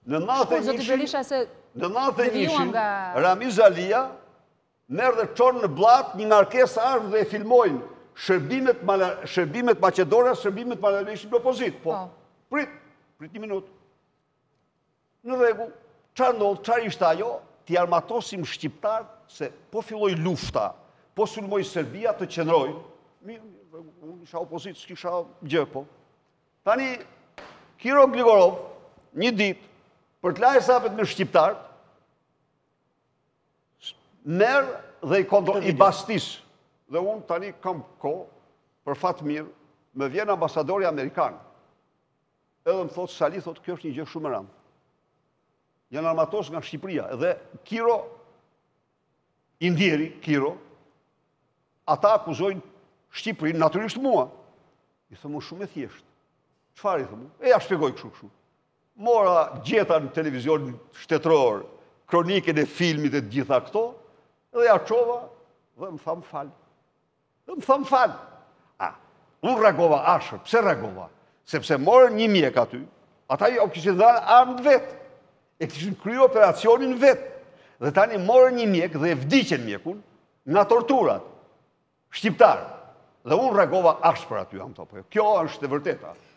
Në Zoti Berisha se në 91-shin, nga... Ramiz Alia merr dhe çon në bllak një ngarkesë armë dhe e filmojnë shërbimet maqedone, shërbimet Bangladeshit në opozit. Po, prit një minutë. Në rregull, çfarë ndodh, çfarë ishte ajo? Ti armatosim shqiptar se po filloi lufta, po sulmoi Serbia të qëndrojnë. Unë isha opozit, s'kisha gjë, po. Tani, Kiro Gligorov, një ditë, për të lajë sapet me shqiptarët, merë dhe i bastis. Dhe unë tani kam ko, për fatë mirë, me vjen ambasadori Amerikan. Edhe më thotë, Sali, thotë, kjo është një gjë shumë e rëndë. Janë armatos nga Shqipëria. Edhe Kiro, Indjeri, Kiro, ata akuzojnë Shqipërinë, naturisht mua. I thëmë shumë e thjeshtë. Çfarë i thëmë? Ja shpjegoj kështu. Mora gjeta në televizion shtetëror, kroniken e filmit e gjitha këto, dhe ja qova dhe më thamë falë. Unë reagova ashër. Pse reagova? Sepse morën një mjek aty, ata jo kishin dhënë armë vetë, e kishin kryer operacionin vetë. Dhe tani morën një mjek dhe e vdiqen mjekun nga torturat. Shqiptar. Dhe unë reagova ashpër aty, kjo është e vërteta.